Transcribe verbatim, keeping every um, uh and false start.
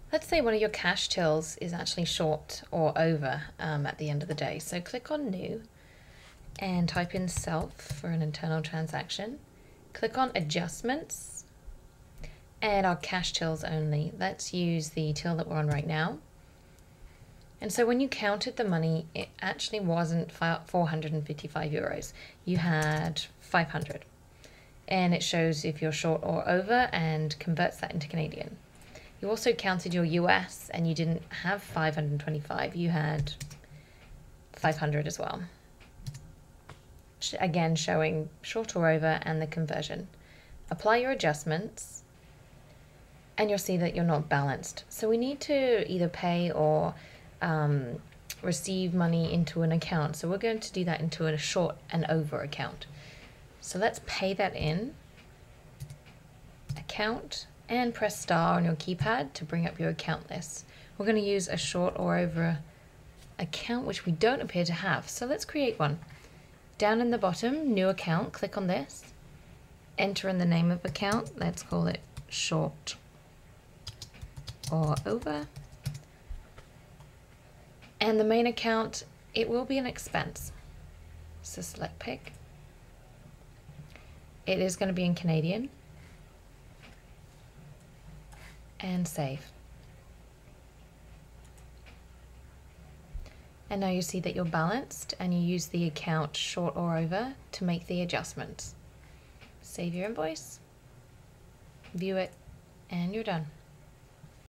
Let's say one of your cash tills is actually short or over um, at the end of the day. So click on New and type in Self for an internal transaction. Click on Adjustments and our cash tills only. Let's use the till that we're on right now. And so when you counted the money, it actually wasn't four hundred fifty-five euros. You had five hundred. And it shows if you're short or over and converts that into Canadian. You also counted your U S and you didn't have five hundred twenty-five, you had five hundred as well. Again, showing short or over and the conversion. Apply your adjustments and you'll see that you're not balanced. So we need to either pay or um, receive money into an account. So we're going to do that into a short and over account. So let's pay that in. Account. And press star on your keypad to bring up your account list. We're going to use a short or over account, which we don't appear to have. So let's create one. Down in the bottom, new account, click on this. Enter in the name of account. Let's call it short or over. And the main account, it will be an expense. So select pick. It is going to be in Canadian. And save. And now you see that you're balanced and you use the account short or over to make the adjustments. Save your invoice, view it, and you're done.